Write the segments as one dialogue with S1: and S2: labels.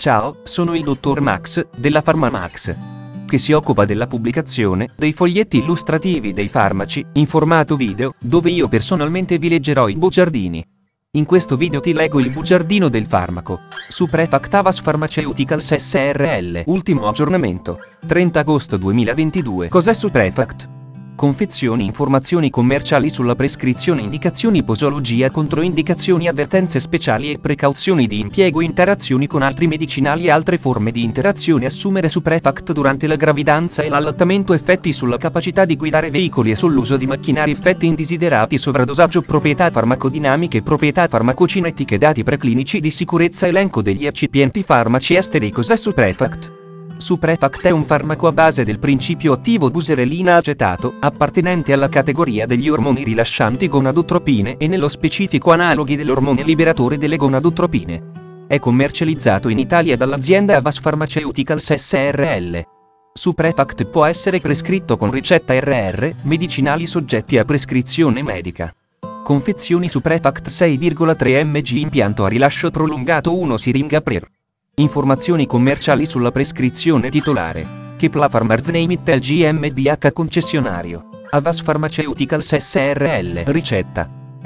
S1: Ciao, sono il dottor Max, della PharmaMax, che si occupa della pubblicazione dei foglietti illustrativi dei farmaci, in formato video, dove io personalmente vi leggerò i bugiardini. In questo video ti leggo il bugiardino del farmaco. Suprefact Havas Pharmaceuticals SRL. Ultimo aggiornamento. 30 agosto 2022. Cos'è Suprefact? Confezioni, informazioni commerciali sulla prescrizione, indicazioni, posologia, controindicazioni, avvertenze speciali e precauzioni di impiego, interazioni con altri medicinali e altre forme di interazione. Assumere Suprefact durante la gravidanza e l'allattamento, effetti sulla capacità di guidare veicoli e sull'uso di macchinari, effetti indesiderati, sovradosaggio, proprietà farmacodinamiche, proprietà farmacocinetiche, dati preclinici di sicurezza, elenco degli eccipienti farmaci esteri. Cos'è Suprefact? Suprefact è un farmaco a base del principio attivo buserelina acetato, appartenente alla categoria degli ormoni rilascianti gonadotropine e nello specifico analoghi dell'ormone liberatore delle gonadotropine. È commercializzato in Italia dall'azienda Havas Pharmaceuticals SRL. Suprefact può essere prescritto con ricetta RR, medicinali soggetti a prescrizione medica. Confezioni Suprefact 6,3 mg impianto a rilascio prolungato 1 siringa per. Informazioni commerciali sulla prescrizione titolare. Kepla Pharmarzneimit GmbH concessionario. Havas Pharmaceuticals SRL. Ricetta.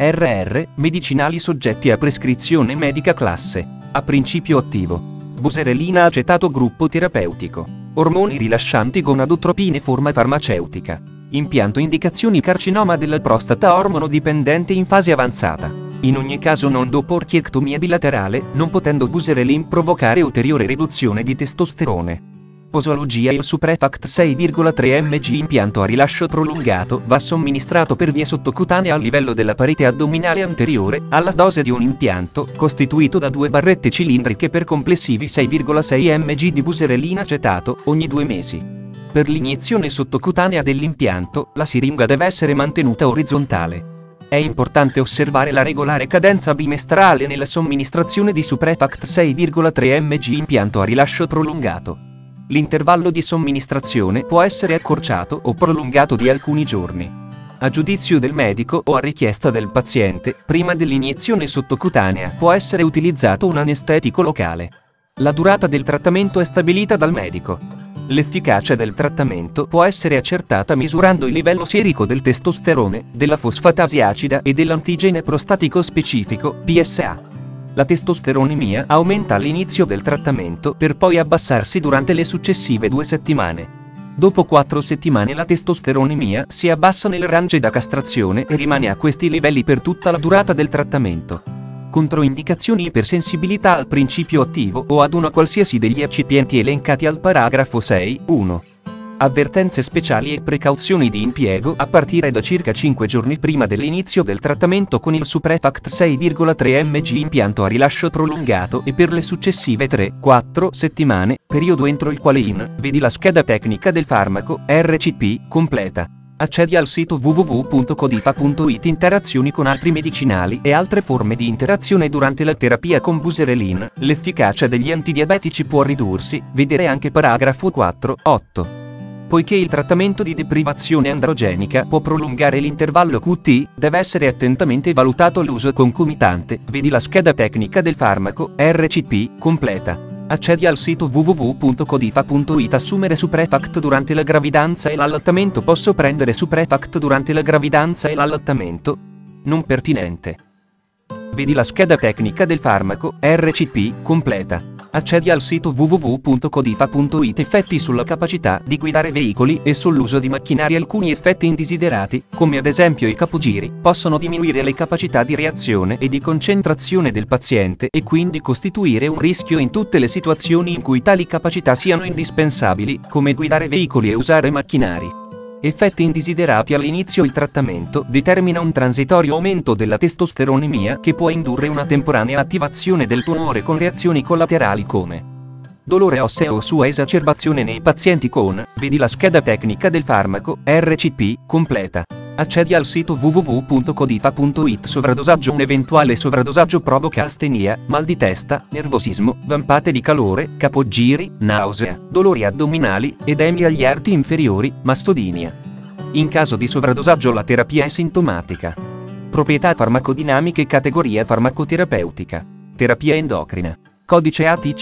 S1: RR, medicinali soggetti a prescrizione medica classe A. Principio attivo. Buserelina acetato gruppo terapeutico. Ormoni rilascianti gonadotropine forma farmaceutica. Impianto indicazioni carcinoma della prostata ormonodipendente in fase avanzata. In ogni caso non dopo orchiectomia bilaterale, non potendo buserelin provocare ulteriore riduzione di testosterone. Posologia. Il Suprefact 6,3 mg impianto a rilascio prolungato va somministrato per via sottocutanea al livello della parete addominale anteriore, alla dose di un impianto, costituito da 2 barrette cilindriche per complessivi 6,6 mg di buserelina acetato, ogni 2 mesi. Per l'iniezione sottocutanea dell'impianto, la siringa deve essere mantenuta orizzontale. È importante osservare la regolare cadenza bimestrale nella somministrazione di Suprefact 6,3 mg impianto a rilascio prolungato. L'intervallo di somministrazione può essere accorciato o prolungato di alcuni giorni. A giudizio del medico o a richiesta del paziente, prima dell'iniezione sottocutanea può essere utilizzato un anestetico locale. La durata del trattamento è stabilita dal medico. L'efficacia del trattamento può essere accertata misurando il livello serico del testosterone, della fosfatasi acida e dell'antigene prostatico specifico, PSA. La testosteronemia aumenta all'inizio del trattamento per poi abbassarsi durante le successive 2 settimane. Dopo 4 settimane la testosteronemia si abbassa nel range da castrazione e rimane a questi livelli per tutta la durata del trattamento. Controindicazioni: ipersensibilità al principio attivo o ad uno qualsiasi degli eccipienti elencati al paragrafo 6.1. Avvertenze speciali e precauzioni di impiego a partire da circa 5 giorni prima dell'inizio del trattamento con il Suprefact 6,3 mg impianto a rilascio prolungato e per le successive 3-4 settimane, periodo entro il quale vedi la scheda tecnica del farmaco, RCP, completa. Accedi al sito www.codifa.it. Interazioni con altri medicinali e altre forme di interazione durante la terapia con buserelin. L'efficacia degli antidiabetici può ridursi, vedere anche paragrafo 4.8. Poiché il trattamento di deprivazione androgenica può prolungare l'intervallo QT, deve essere attentamente valutato l'uso concomitante, vedi la scheda tecnica del farmaco, RCP, completa. Accedi al sito www.codifa.it. Assumere Suprefact durante la gravidanza e l'allattamento. Posso prendere Suprefact durante la gravidanza e l'allattamento? Non pertinente. Vedi la scheda tecnica del farmaco, RCP, completa. Accedi al sito www.codifa.it. Effetti sulla capacità di guidare veicoli e sull'uso di macchinari. Alcuni effetti indesiderati, come ad esempio i capogiri, possono diminuire le capacità di reazione e di concentrazione del paziente e quindi costituire un rischio in tutte le situazioni in cui tali capacità siano indispensabili, come guidare veicoli e usare macchinari. Effetti indesiderati. All'inizio il trattamento determina un transitorio aumento della testosteronemia che può indurre una temporanea attivazione del tumore con reazioni collaterali come dolore osseo o sua esacerbazione nei pazienti con, vedi la scheda tecnica del farmaco, RCP, completa. Accedi al sito www.codifa.it. Sovradosaggio. Un eventuale sovradosaggio provoca astenia, mal di testa, nervosismo, vampate di calore, capogiri, nausea, dolori addominali, edemi agli arti inferiori, mastodinia. In caso di sovradosaggio la terapia è sintomatica. Proprietà farmacodinamiche. Categoria farmacoterapeutica. Terapia endocrina. Codice ATC.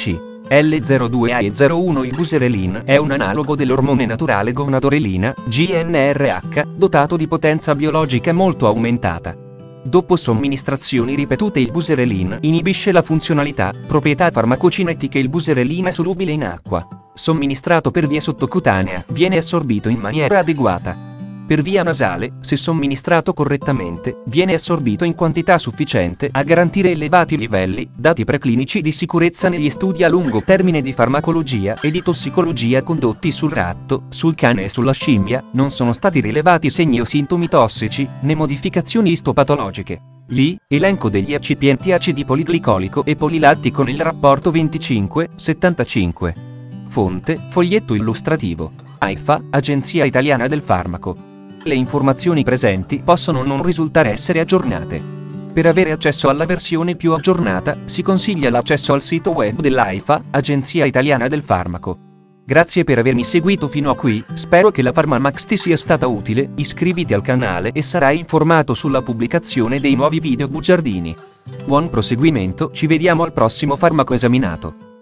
S1: L02A e 01. Il buserelin è un analogo dell'ormone naturale gonadorelina, GnRH, dotato di potenza biologica molto aumentata. Dopo somministrazioni ripetute il buserelin inibisce la funzionalità, proprietà farmacocinetiche. Il buserelin è solubile in acqua. Somministrato per via sottocutanea, viene assorbito in maniera adeguata. Per via nasale, se somministrato correttamente, viene assorbito in quantità sufficiente a garantire elevati livelli. Dati preclinici di sicurezza negli studi a lungo termine di farmacologia e di tossicologia condotti sul ratto, sul cane e sulla scimmia, non sono stati rilevati segni o sintomi tossici, né modificazioni istopatologiche. Lì, elenco degli eccipienti acidi poliglicolico e polilattico nel rapporto 25/75. Fonte, foglietto illustrativo. AIFA, Agenzia Italiana del Farmaco. Le informazioni presenti possono non risultare essere aggiornate. Per avere accesso alla versione più aggiornata, si consiglia l'accesso al sito web dell'AIFA, Agenzia Italiana del Farmaco. Grazie per avermi seguito fino a qui, spero che la PharmaMax ti sia stata utile. Iscriviti al canale e sarai informato sulla pubblicazione dei nuovi video bugiardini. Buon proseguimento, ci vediamo al prossimo farmaco esaminato.